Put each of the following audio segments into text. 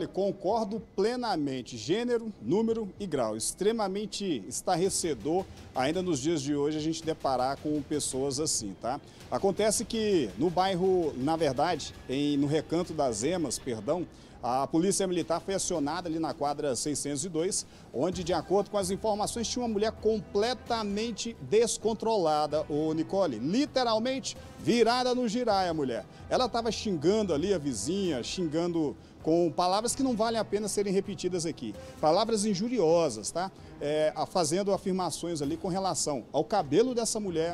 Nicole, concordo plenamente. Gênero, número e grau. Extremamente estarrecedor ainda nos dias de hoje a gente deparar com pessoas assim, tá? Acontece que no bairro, na verdade, no Recanto das Emas, perdão, a Polícia Militar foi acionada ali na quadra 602, onde, de acordo com as informações, tinha uma mulher completamente descontrolada, ô Nicole, literalmente virada no giraia, a mulher. Ela estava xingando ali a vizinha, xingando com palavras que não valem a pena serem repetidas aqui. Palavras injuriosas, tá? Fazendo afirmações ali com relação ao cabelo dessa mulher,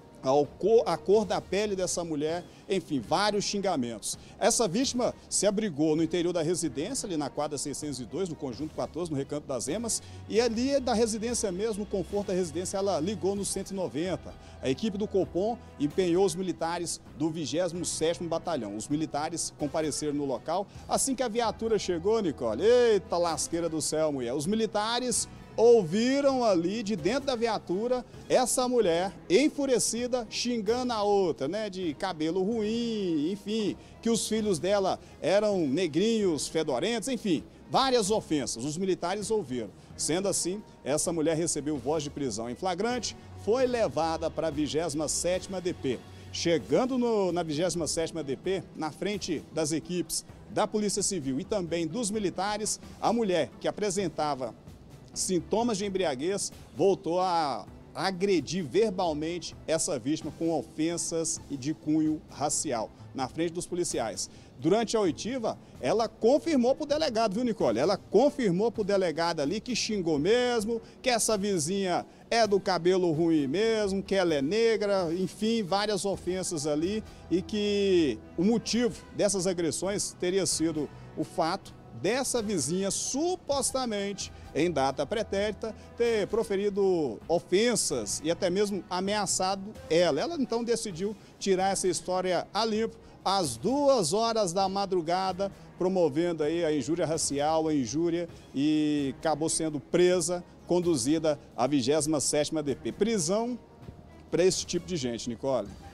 a cor da pele dessa mulher, enfim, vários xingamentos. Essa vítima se abrigou no interior da residência, ali na quadra 602, no conjunto 14, no Recanto das Emas, e ali da residência mesmo, no conforto da residência, ela ligou no 190. A equipe do Copom empenhou os militares do 27º Batalhão. Os militares compareceram no local. Assim que a viatura chegou, Nicole, eita lasqueira do céu, mulher, os militares ouviram ali de dentro da viatura essa mulher enfurecida xingando a outra, né, de cabelo ruim, enfim, que os filhos dela eram negrinhos, fedorentos, enfim, várias ofensas. Os militares ouviram. Sendo assim, essa mulher recebeu voz de prisão em flagrante, foi levada para a 27ª DP. Chegando na 27ª DP, na frente das equipes da Polícia Civil e também dos militares, a mulher que apresentava sintomas de embriaguez voltou a agredir verbalmente essa vítima com ofensas de cunho racial na frente dos policiais. Durante a oitiva, ela confirmou para o delegado, viu, Nicole? Ela confirmou para o delegado ali que xingou mesmo, que essa vizinha é do cabelo ruim mesmo, que ela é negra, enfim, várias ofensas ali, e que o motivo dessas agressões teria sido o fato dessa vizinha supostamente, em data pretérita, ter proferido ofensas e até mesmo ameaçado ela. Ela então decidiu tirar essa história a limpo às 2 horas da madrugada, promovendo aí a injúria racial, a injúria, e acabou sendo presa, conduzida à 27ª DP. Prisão para esse tipo de gente, Nicole.